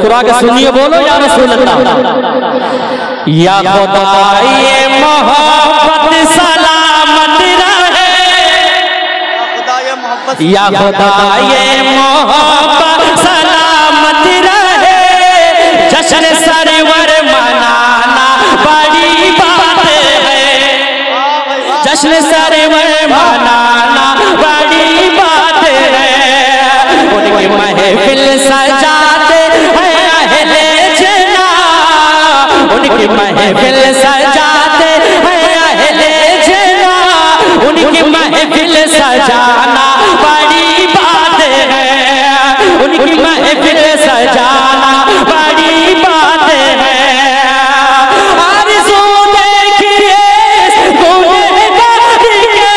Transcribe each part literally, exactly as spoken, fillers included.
मुस्कुरा के सुनिए, बोलो या रसूल अल्लाह। या खुदा ये मोहब्बत सलामत रहे, या खुदा ये मोहब्बत सलामत रहे, जश्न सरवर मनाना बड़ी बात है, जश्न सरवर मनाना बड़ी बात है। उनकी महफिल सजाते हैं अहले जना, उनकी महफिल सजाते हैं अहले जना, उनकी महफिल सजाना बड़ी बात है, उनकी महफिल सजाना बड़ी बात है। आरज़ू देखिए गुनहगार के,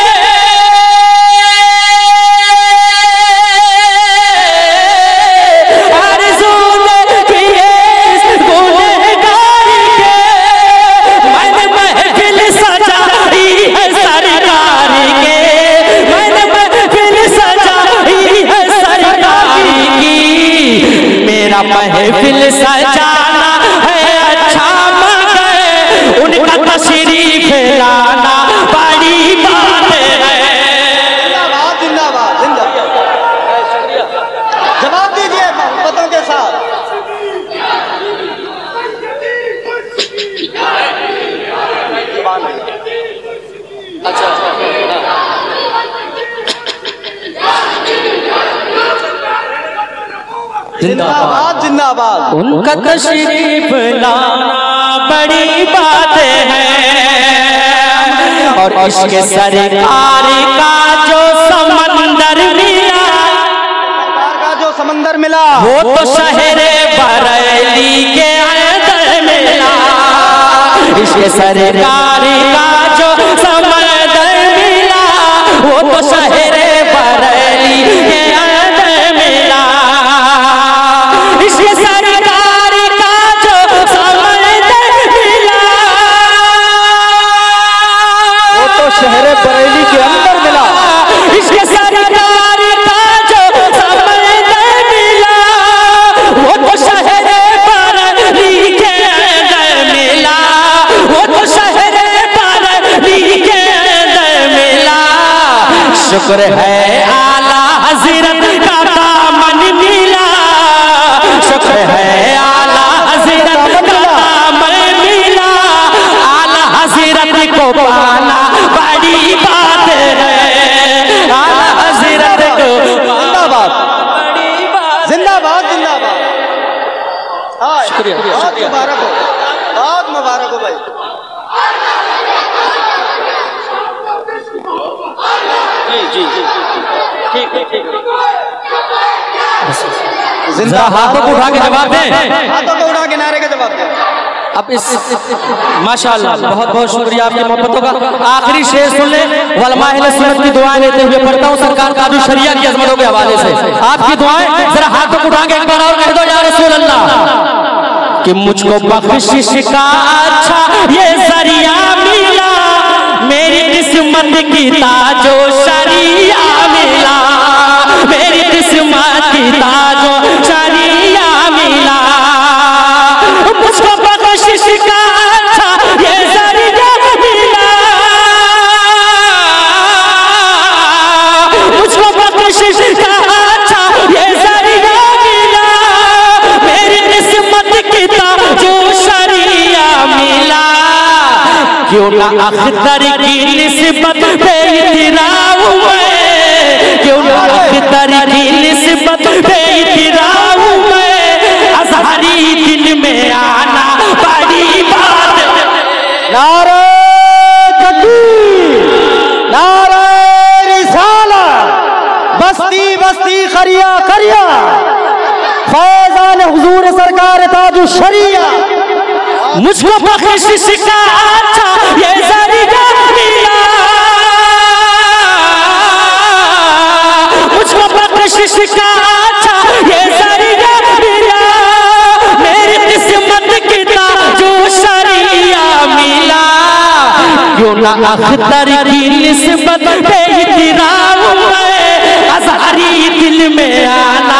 आरज़ू देखिए गुनहगार के, मैंने महफिल सजाई है सरकार के, मैंने महफिल सजाई है सरकार की, मेरा महफिल सजाना है अच्छा मगर उनका तशरीफ लाना बड़ी बात है। जिंदाबाद जिंदाबाद जिंदाबाद। जवाब दीजिए मोहब्बतों के साथ। अच्छा जिंदाबाद जिंदाबाद। उनका तशरीफ लाना बड़ी बात है, और इश्क सरकार का जो समंदर मिला, सरकार का जो समंदर मिला वो तो शहरे बरेली के अंदर मिला। इश्क सरकार का जो समंदर मिला, वो तो शहरे बरेली के अंदर मिला। इश्क सरकार का जो समंदर मिला, वो तो शहर बरेली के अंदर मिला। इश्क सरकार का जो समंदर मिला, वो तो शहर बरेली के अंदर मिला, वो तो शहर बरेली के अंदर मिला। शुक्र है आला हज़रत का दामन मिला, शुक्र है आला हज़रत का दामन मिला, आला हज़रत को पाना बड़ी बात है, आला हज़रत को जिंदाबाद बड़ी बात। जिंदाबाद जिंदाबाद। हाँ, शुक्रिया, बहुत शुक्रिया। मुबारक हो, बहुत मुबारक हो भाई। जी जी जी ठीक है ठीक है। जिंदा हाथों को उठा के जवाब दें, हाथों को उठा के नारे का जवाब दें। अब इस माशाअल्लाह बहुत बहुत शुक्रिया आपकी मोहब्बतों का। आखिरी शेर सुन ले, उलमा अहले सुन्नत की दुआएं लेते हुए पढ़ता हूँ सरकार कादू शरिया की अजमतों के हवाले से। आपकी दुआएं जरा हाथों को उठा के एक बार और कह दो या रसूल अल्लाह, कि मुझको बख्शिश का अच्छा ये जरिया मिला, मेरी किस्मत की ताजो शरिया मिला, मेरी किस्मत की ताजो शरिया मिला। मुझको बख्शिश का अच्छा ये जरिया मिला, मुझको बख्शिश का अच्छा ये जरिया मिला, मेरी किस्मत की ताजो शरिया मिला। क्यों ना अख्तर की निस्बत पे इतराम हुए, क्यों ना अख्तर की निस्बत पे इतराम हुए, अज़हरी दिल में आना बड़ी बात। नारे तकबीर, नारे रिसालत, बस्ती बस्ती खरिया खरिया, फैज़ान हुजूर सरकार ताजु शरिया। मुझको बख्शिश का अच्छा ये जरिया मिला, मुझको बख्शिश का अच्छा ये जरिया मिला, मेरी किस्मत की ताजो शरिया मिला। क्यों ना अख्तर की निस्बत पे इतराम हुए, अज़हरी दिल में आना